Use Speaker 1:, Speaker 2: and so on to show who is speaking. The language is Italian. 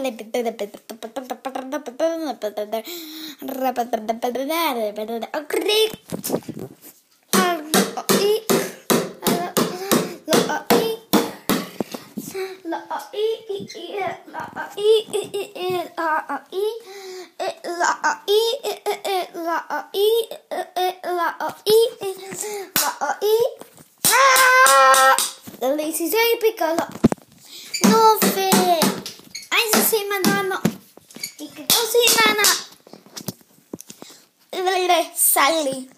Speaker 1: Lì sei piccolo, 9, adesso sei madonna, che così nana, Sally.